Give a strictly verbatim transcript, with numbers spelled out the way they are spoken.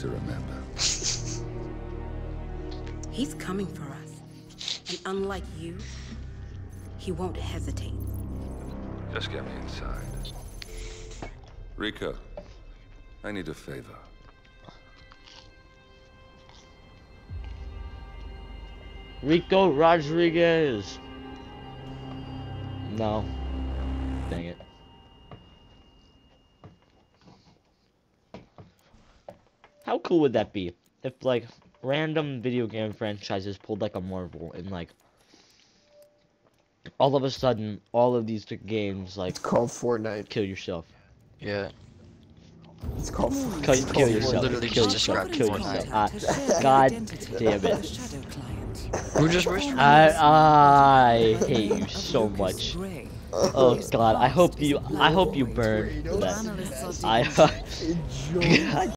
to remember. He's coming for us. And unlike you, he won't hesitate. Just get me inside. Rico, I need a favor. Rico Rodriguez. No. Dang it. How cool would that be if, like, random video game franchises pulled like a Marvel and, like, all of a sudden all of these games, like, It's called Fortnite. kill yourself. Yeah. It's called. Kill, it's kill called yourself. Literally Kill just yourself. described Kill Fortnite. yourself. Ah, God damn it. Who just wished? I I hate you so much. Oh God, I hope you I hope you burn that. I Enjoy.